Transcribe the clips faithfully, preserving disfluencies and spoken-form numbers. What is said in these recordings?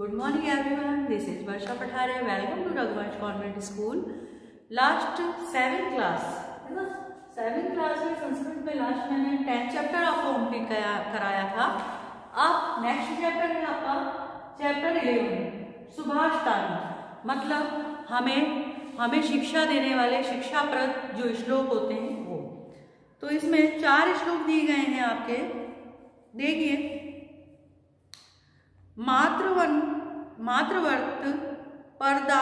Good morning everyone. This is Varsha Pathare. Welcome to Raghuvansh Convent School. Last seven class है ना, seven class में संस्कृत में last मैंने tenth chapter आपको complete कराया था। अब नेक्स्ट चैप्टर है आपका चैप्टर इलेवन सुभाष तांडव। मतलब हमें हमें शिक्षा देने वाले शिक्षाप्रद जो श्लोक होते हैं वो। तो इसमें चार श्लोक दिए गए हैं आपके, देखिए। मातृवन मातृवर्त परदा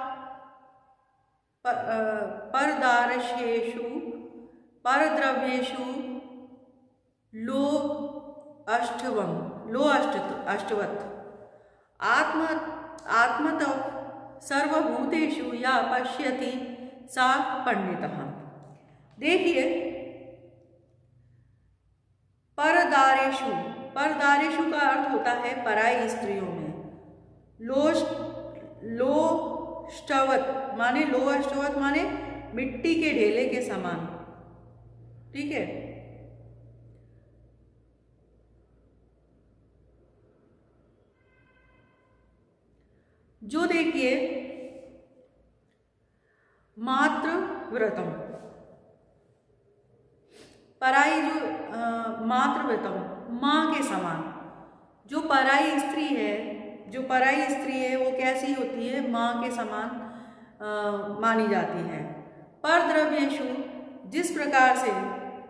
पर, परदारशेषु परद्रव्येषु लो अष्टवम लो अष्ट अष्टवत् आत्म आत्मतः सर्वभूतेषु या पश्यति सा पंडितः। देखिए, परदारेषु परदारेषु का अर्थ होता है पराई स्त्रियों में। लोश लोष्टवत माने लोअष्टवत माने मिट्टी के ढेले के समान, ठीक है। जो देखिए मातृव्रतम पराई जो मातृव्रतम माँ के समान, जो पराई स्त्री है जो पराई स्त्री है वो कैसी होती है, माँ के समान आ, मानी जाती है। परद्रव्येषु जिस प्रकार से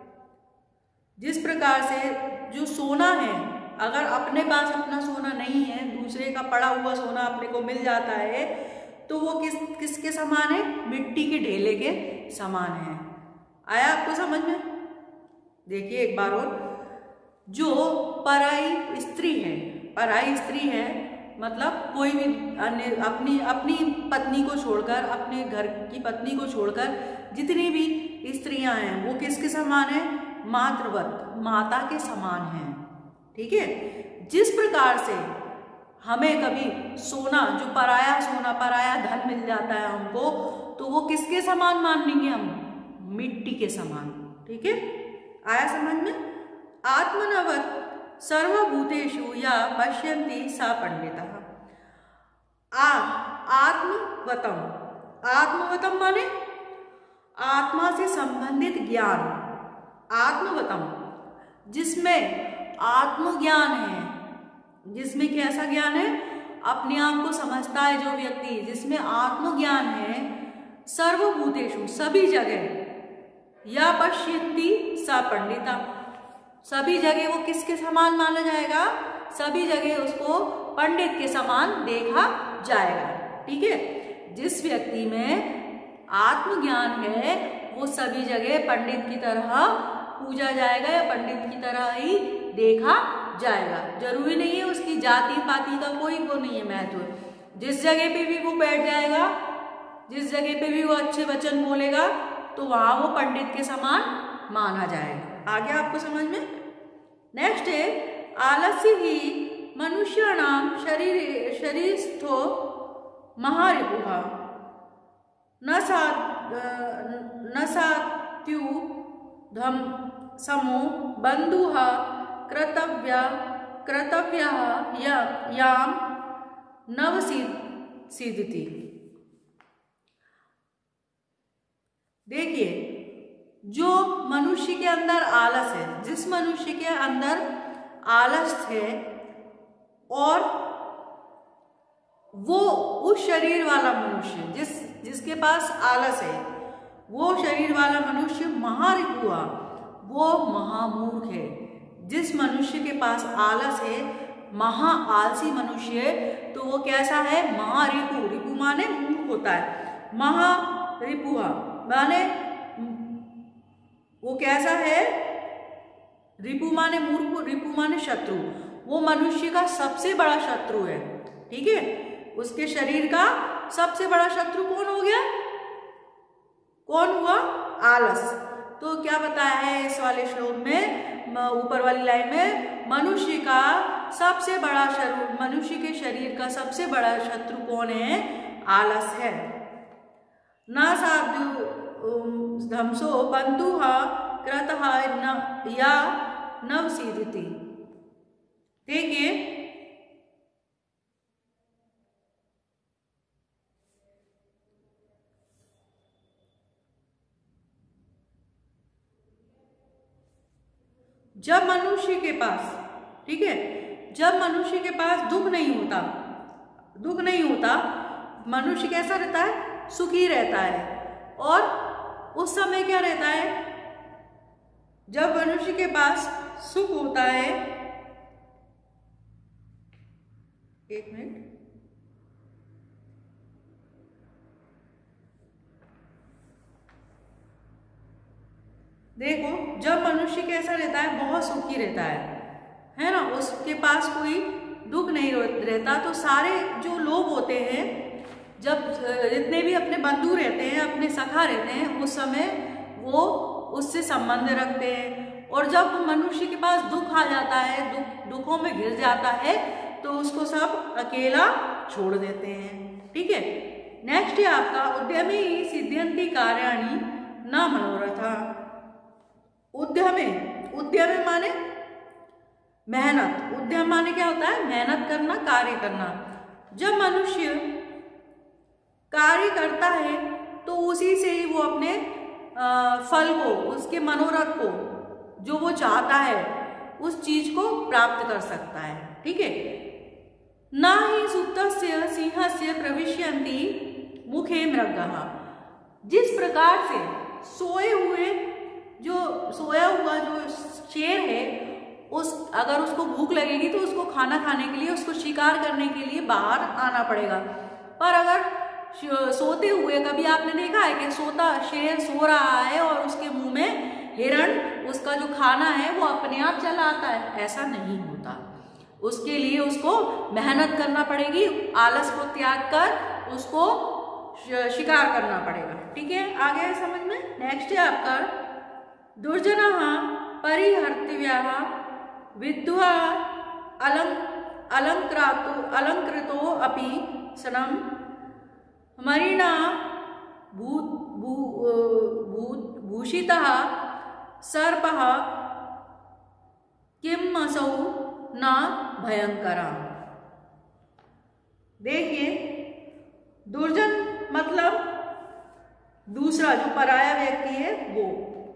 जिस प्रकार से जो सोना है, अगर अपने पास अपना सोना नहीं है, दूसरे का पड़ा हुआ सोना अपने को मिल जाता है तो वो किस किसके समान है, मिट्टी के ढेले के समान है। आया आपको समझ में? देखिए एक बार और, जो पराई स्त्री है पराई स्त्री है मतलब कोई भी अन्य अपनी अपनी पत्नी को छोड़कर, अपने घर की पत्नी को छोड़कर जितनी भी स्त्रियां हैं वो किसके समान है, मातृवत माता के समान हैं, ठीक है। जिस प्रकार से हमें कभी सोना जो पराया सोना पराया धन मिल जाता है हमको, तो वो किसके समान मान लेंगे हम, मिट्टी के समान, ठीक है। आया समझ में? आत्मनवत सर्वभूतेषु या पश्यन्ति सा पंडितः। आ आत्मवतम आत्मवतम माने आत्मा से संबंधित ज्ञान, आत्मवतम जिसमें आत्मज्ञान है, जिसमें कैसा ज्ञान है, अपने आप को समझता है जो व्यक्ति, जिसमें आत्मज्ञान है। सर्वभूतेषु सभी जगह, या पश्यन्ति सा पंडिता सभी जगह वो किसके समान माना जाएगा, सभी जगह उसको पंडित के समान देखा जाएगा, ठीक है। जिस व्यक्ति में आत्मज्ञान है वो सभी जगह पंडित की तरह पूजा जाएगा या पंडित की तरह ही देखा जाएगा। जरूरी नहीं है उसकी जाति पाति का कोई वो नहीं है महत्व। जिस जगह पे भी वो बैठ जाएगा, जिस जगह पे भी वो अच्छे वचन बोलेगा, तो वहां वो पंडित के समान माना जाएगा। आगे आपको समझ में? नेक्स्ट है आलस्य ही मनुष्याणाम शरीर शरीरस्थो महारिपुः न सा न सात्यु धम समो बंधुः कर्तव्य कर्तव्यः या याम नवसीदति। देखिए, जो मनुष्य के अंदर आलस है, जिस मनुष्य के अंदर आलस है और वो उस शरीर वाला मनुष्य जिस जिसके पास आलस है, वो शरीर वाला मनुष्य महारिपुः वो महामूर्ख है। जिस मनुष्य के पास आलस है, महा आलसी मनुष्य है, तो वो कैसा है, महारिपु। रिपु माने मूर्ख होता है, महारिपुः माने वो कैसा है, रिपु माने मूर्ख, रिपु माने शत्रु। वो मनुष्य का सबसे बड़ा शत्रु है, ठीक है। उसके शरीर का सबसे बड़ा शत्रु कौन हो गया, कौन हुआ, आलस। तो क्या बताया है इस वाले श्लोक में, ऊपर वाली लाइन में, मनुष्य का सबसे बड़ा शत्रु, मनुष्य के शरीर का सबसे बड़ा शत्रु कौन है, आलस है। न साधु धमसो बंधुः कृतः न या नवसीदति। देखिए जब मनुष्य के पास, ठीक है, जब मनुष्य के पास दुख नहीं होता, दुख नहीं होता, मनुष्य कैसा रहता है? सुखी रहता है। और उस समय क्या रहता है? जब मनुष्य के पास सुख होता है, एक मिनट, देखो, जब मनुष्य कैसा रहता है? बहुत सुखी रहता है, है ना, उसके पास कोई दुख नहीं रहता, तो सारे जो लोग होते हैं, जब जितने भी अपने बंधु रहते हैं, अपने सखा रहते हैं, उस समय वो उससे संबंध रखते हैं। और जब मनुष्य के पास दुख आ जाता है, दुख दुखों में घिर जाता है, तो उसको सब अकेला छोड़ देते हैं। ठीक है, नेक्स्ट है आपका उद्यमी सिद्ध्यन्ति कार्याणि न मनोरथा। उद्यमे, उद्यमे माने मेहनत, उद्यम माने क्या होता है? मेहनत करना, कार्य करना। जब मनुष्य कार्य करता है तो उसी से ही वो अपने फल को, उसके मनोरथ को, जो वो चाहता है, उस चीज को प्राप्त कर सकता है। ठीक है, ना ही सुप्तस्य सिंहस्य प्रविश्यन्ति मुखे मृगः। जिस प्रकार से सोए हुए, जो सोया हुआ जो शेर है, उस अगर उसको भूख लगेगी तो उसको खाना खाने के लिए, उसको शिकार करने के लिए बाहर आना पड़ेगा। पर अगर सोते हुए, कभी आपने देखा है कि सोता शेर सो रहा है और उसके मुंह में हिरण, उसका जो खाना है वो अपने आप चला आता है? ऐसा नहीं होता। उसके लिए उसको मेहनत करना पड़ेगी, आलस को त्याग कर उसको शिकार करना पड़ेगा। ठीक है, आगे है समझ में। नेक्स्ट है आपका दुर्जनः परिहर्तव्यः विद्वा अलंक अलंकृतो अलंकृतो अपि सनम मणिना भू भू भूत भूषितः सर्पः किम असौ न भयंकरा। देखिए, दुर्जन मतलब दूसरा, जो पराया व्यक्ति है वो।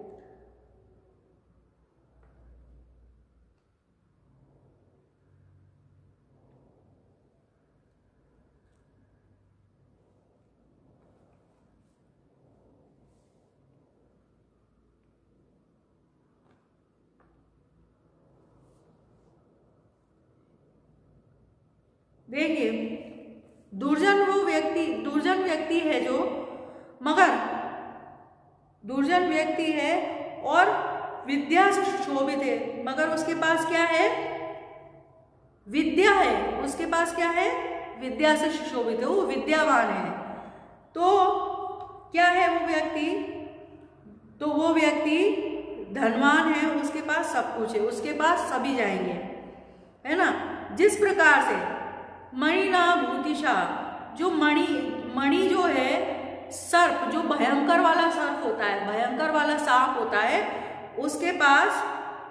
देखिए, दुर्जन वो व्यक्ति, दुर्जन व्यक्ति है जो, मगर दुर्जन व्यक्ति है और विद्या से सुशोभित है, मगर उसके पास क्या है? विद्या है। उसके पास क्या है? विद्या से सुशोभित है, वो विद्यावान है। तो क्या है वो व्यक्ति? तो वो व्यक्ति धनवान है, उसके पास सब कुछ है, उसके पास सभी जाएंगे, है ना। जिस प्रकार से मणिना भूतिशा, जो मणि मणि जो है, सर्प, जो भयंकर वाला सर्प होता है, भयंकर वाला सांप होता है, उसके पास,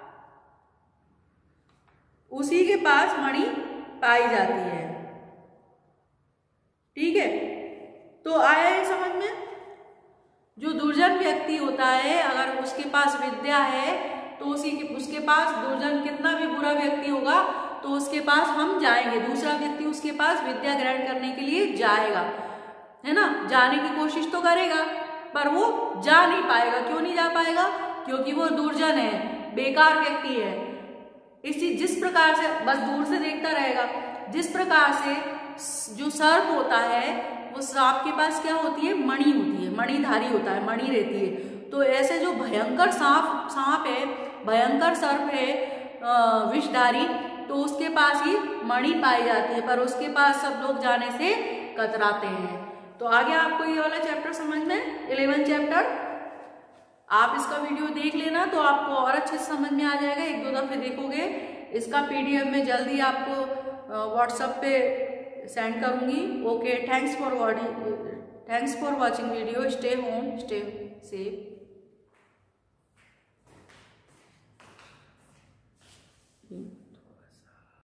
उसी के पास मणि पाई जाती है। ठीक है, तो आया है समझ में। जो दुर्जन व्यक्ति होता है, अगर उसके पास विद्या है तो उसी के उसके पास, दुर्जन कितना भी बुरा व्यक्ति होगा तो उसके पास हम जाएंगे, दूसरा व्यक्ति उसके पास विद्या ग्रहण करने के लिए जाएगा, है ना, जाने की कोशिश तो करेगा, पर वो जा नहीं पाएगा। क्यों नहीं जा पाएगा? क्योंकि वो दुर्जन है, बेकार व्यक्ति है। इसी जिस प्रकार से बस दूर से देखता रहेगा, जिस प्रकार से जो सर्प होता है, वो सांप के पास क्या होती है? मणि होती है, मणिधारी होता है, मणि रहती है। तो ऐसे जो भयंकर सांप सांप है, भयंकर सर्प है, विषधारी, तो उसके पास ही मणि पाई जाती है, पर उसके पास सब लोग जाने से कतराते हैं। तो आगे आपको ये वाला चैप्टर समझ में, इलेवन चैप्टर, आप इसका वीडियो देख लेना तो आपको और अच्छे से समझ में आ जाएगा। एक दो दफे देखोगे। इसका पीडीएफ में जल्दी आपको व्हाट्सएप पे सेंड करूंगी। Okay, thanks for watching thanks for watching video. Stay home, stay safe.